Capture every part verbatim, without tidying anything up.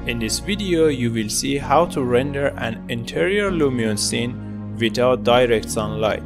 In this video, you will see how to render an interior lumion scene without direct sunlight.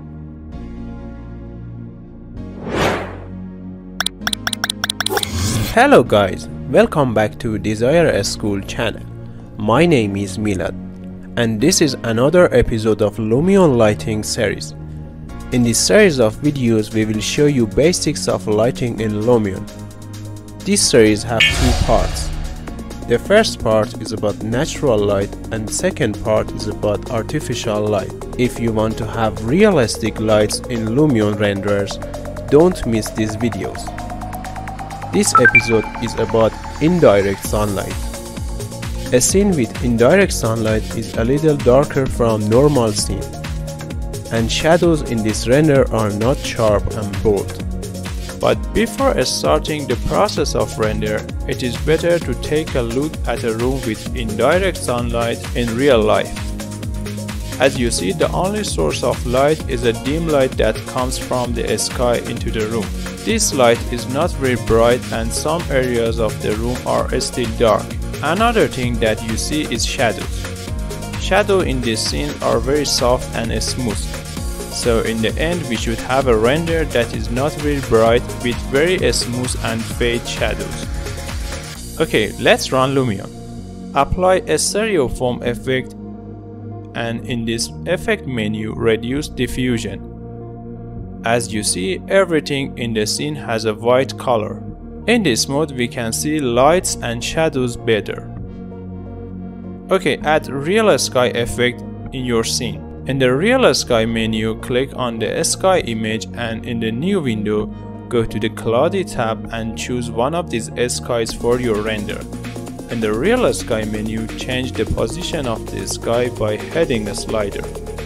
Hello guys, welcome back to Desire School channel. My name is Milad, and this is another episode of Lumion lighting series. In this series of videos, we will show you basics of lighting in Lumion. This series have two parts. The first part is about natural light and second part is about artificial light. If you want to have realistic lights in Lumion renderers, don't miss these videos. This episode is about indirect sunlight. A scene with indirect sunlight is a little darker from normal scene, and shadows in this render are not sharp and bold. But before starting the process of render, it is better to take a look at a room with indirect sunlight in real life. As you see, the only source of light is a dim light that comes from the sky into the room. This light is not very bright and some areas of the room are still dark. Another thing that you see is shadows. Shadows in this scene are very soft and smooth. So in the end, we should have a render that is not very bright with very smooth and fade shadows. Okay, let's run Lumion. Apply a stereo foam effect, and in this effect menu, reduce diffusion. As you see, everything in the scene has a white color. In this mode, we can see lights and shadows better. Okay, add real sky effect in your scene. In the real sky menu, click on the sky image and in the new window, go to the cloudy tab and choose one of these skies for your render. In the real sky menu, change the position of the sky by heading a slider.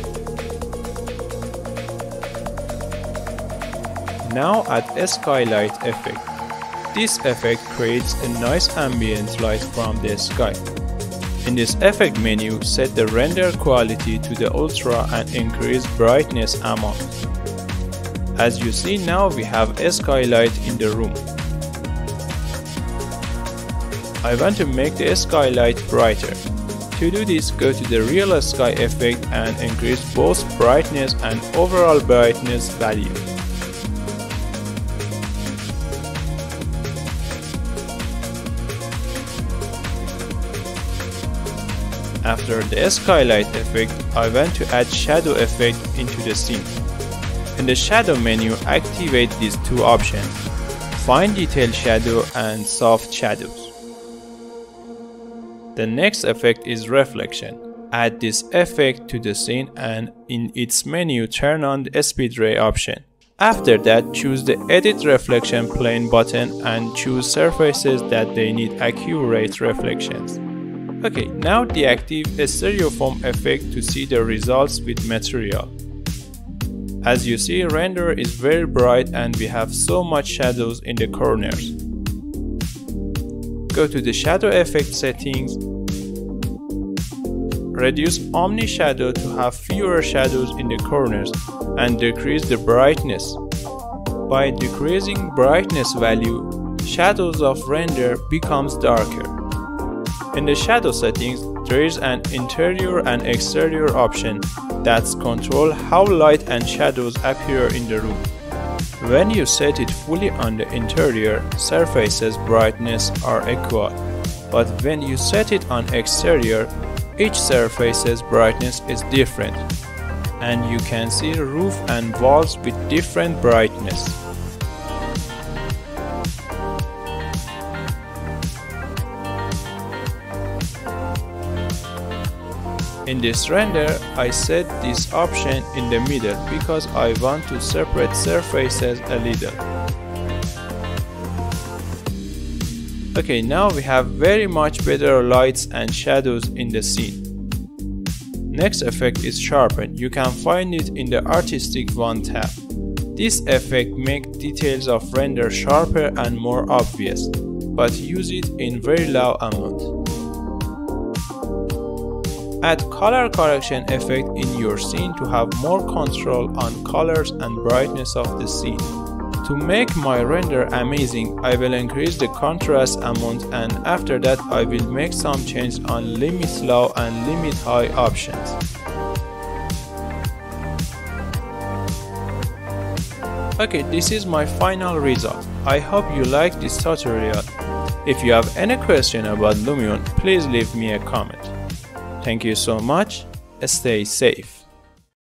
Now add a skylight effect. This effect creates a nice ambient light from the sky. In this effect menu, set the render quality to the ultra and increase brightness amount. As you see now, we have a skylight in the room. I want to make the skylight brighter. To do this, go to the real sky effect and increase both brightness and overall brightness value. After the skylight effect, I want to add shadow effect into the scene. In the shadow menu, activate these two options, fine detail shadow and soft shadows. The next effect is reflection. Add this effect to the scene and in its menu turn on the speed ray option. After that, choose the edit reflection plane button and choose surfaces that they need accurate reflections. Okay, now deactivate a stereo foam effect to see the results with material. As you see, render is very bright and we have so much shadows in the corners. Go to the shadow effect settings. Reduce Omni Shadow to have fewer shadows in the corners and decrease the brightness. By decreasing brightness value, shadows of render becomes darker. In the shadow settings, there is an interior and exterior option that controls how light and shadows appear in the room. When you set it fully on the interior, surfaces brightness are equal, but when you set it on exterior, each surface's brightness is different, and you can see roof and walls with different brightness. In this render, I set this option in the middle because I want to separate surfaces a little. Okay, now we have very much better lights and shadows in the scene. Next effect is sharpen. You can find it in the artistic one tab. This effect makes details of render sharper and more obvious, but use it in very low amount. Add color correction effect in your scene to have more control on colors and brightness of the scene. To make my render amazing, I will increase the contrast amount, and after that I will make some change on limit low and limit high options. Okay, this is my final result. I hope you liked this tutorial. If you have any question about Lumion, please leave me a comment. Thank you so much. Stay safe.